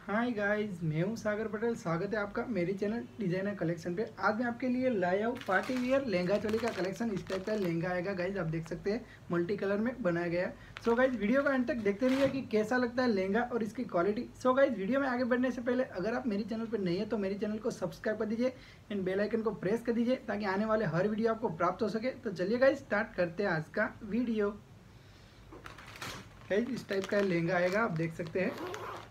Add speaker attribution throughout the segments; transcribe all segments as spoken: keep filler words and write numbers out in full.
Speaker 1: Hi guys, मैं हूं सागर पटेल। स्वागत है आपका मेरे चैनल डिजाइनर कलेक्शन पे। आज मैं आपके लिए लाया हूं पार्टी वियर लहंगा चोली का कलेक्शन। इस टाइप का लहंगा आएगा गाइस, आप देख सकते हैं मल्टी कलर में बनाया गया है। सो गाइस वीडियो का अंत तक देखते रहिए कि कैसा लगता है लहंगा और इसकी क्वालिटी। सो गाइस वीडियो में आगे बढ़ने से पहले अगर आप मेरे चैनल पर नहीं है तो मेरे चैनल को सब्सक्राइब कर दीजिए एंड बेल आइकन को प्रेस कर दीजिए ताकि आने वाले हर वीडियो आपको प्राप्त हो सके। तो चलिए गाइस स्टार्ट करते हैं आज का वीडियो। गाइस इस टाइप का लहंगा आएगा, आप देख सकते हैं।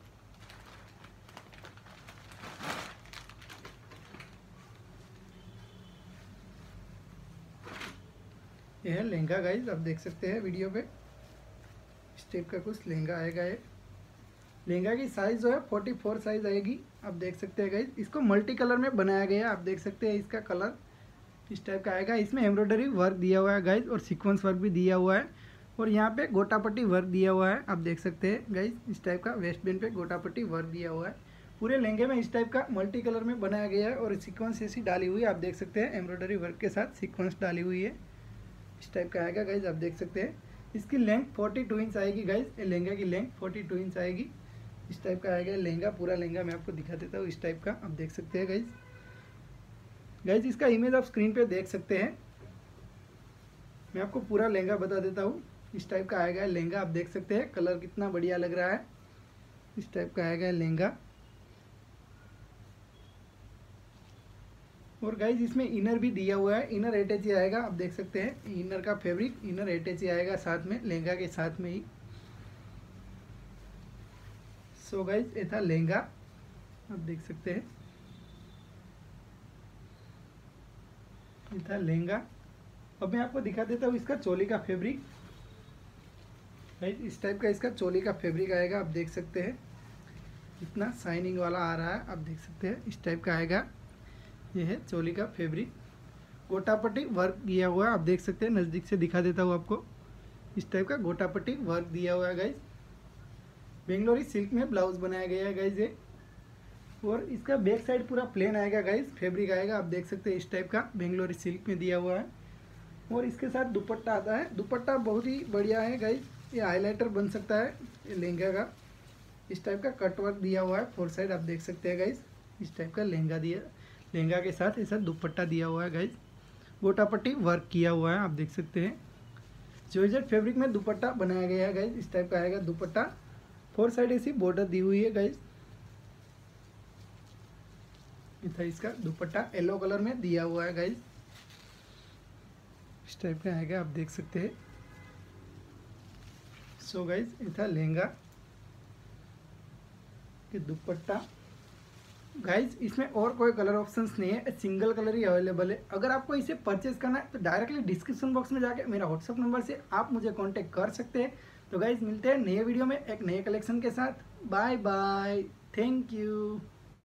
Speaker 1: यह है लहंगा गाइज, आप देख सकते हैं वीडियो पे। इस टाइप का कुछ लहंगा आएगा। ये लहंगा की साइज जो है चौवालीस साइज आएगी, आप देख सकते हैं गाइज। इसको मल्टी कलर में बनाया गया है, आप देख सकते हैं। इसका कलर इस टाइप का आएगा। इसमें एम्ब्रॉयडरी वर्क दिया हुआ है गाइज और सीक्वेंस वर्क भी दिया हुआ है और यहाँ पे गोटापट्टी वर्क दिया हुआ है, आप देख सकते हैं गाइज। इस टाइप का वेस्ट बैंड पे गोटापट्टी वर्क दिया हुआ है। पूरे लहंगे में इस टाइप का मल्टी कलर में बनाया गया है और सीक्वेंस ऐसी डाली हुई है, आप देख सकते हैं। एम्ब्रॉयडरी वर्क के साथ सीक्वेंस डाली हुई है, इस टाइप का आएगा गाइज, आप देख सकते हैं। इसकी लेंथ बयालीस इंच आएगी गाइज। ये लहंगा की लेंथ बयालीस इंच आएगी। इस टाइप का आएगा लहंगा। पूरा लहंगा मैं आपको दिखा देता हूँ, इस टाइप का आप देख सकते हैं गाइज। गाइज इसका इमेज आप स्क्रीन पे देख सकते हैं। मैं आपको पूरा लहंगा बता देता हूँ। इस टाइप का आएगा लहंगा, आप देख सकते हैं। कलर कितना बढ़िया लग रहा है। इस टाइप का आएगा लहंगा। और गाइज इसमें इनर भी दिया हुआ है, इनर अटैच ही आएगा, आप देख सकते हैं। इनर का फैब्रिक इनर अटैच ही आएगा साथ में, लहंगा के साथ में ही। सो गाइज ये था लहंगा, आप देख सकते हैं। ये था लहंगा। अब मैं आपको दिखा देता हूँ इसका चोली का फैब्रिक। गाइज इस टाइप का इसका चोली का फैब्रिक आएगा, आप देख सकते हैं। इतना शाइनिंग वाला आ रहा है, आप देख सकते हैं। इस टाइप का आएगा। यह है चोली का फैब्रिक। गोटापट्टी वर्क दिया हुआ है, आप देख सकते हैं। नज़दीक से दिखा देता हूँ आपको। इस टाइप का गोटापट्टी वर्क दिया हुआ है गाइज। बेंगलोरी सिल्क में ब्लाउज बनाया गया है गाइज ये। और इसका बैक साइड पूरा प्लेन आएगा गाइज। फैब्रिक आएगा, आप देख सकते हैं। इस टाइप का बेंगलोरी सिल्क में दिया हुआ है और इसके साथ दुपट्टा आता है। दुपट्टा बहुत ही बढ़िया है गाइज। ये हाईलाइटर बन सकता है ये लहंगा का। इस टाइप का कट वर्क दिया हुआ है फोर साइड, आप देख सकते हैं गाइज। इस टाइप का लहंगा दिया, लहंगा के साथ ऐसा दुपट्टा दिया हुआ है गाइज। गोटापट्टी वर्क किया हुआ है, आप देख सकते हैं। जॉर्जेट फैब्रिक में दुपट्टा बनाया गया है गाइज। इस टाइप का आएगा दुपट्टा। फोर साइड ऐसी बॉर्डर दी हुई है गाइज। ये था इसका दुपट्टा, येलो कलर में दिया हुआ है गाइज। इस टाइप का आएगा, आप देख सकते हैं। सो गाइज ये था लहंगा के दुपट्टा। गाइज इसमें और कोई कलर ऑप्शंस नहीं है, सिंगल कलर ही अवेलेबल है। अगर आपको इसे परचेज करना है तो डायरेक्टली डिस्क्रिप्शन बॉक्स में जाके मेरा व्हाट्सअप नंबर से आप मुझे कांटेक्ट कर सकते हैं। तो गाइज मिलते हैं नए वीडियो में एक नए कलेक्शन के साथ। Bye bye, thank you.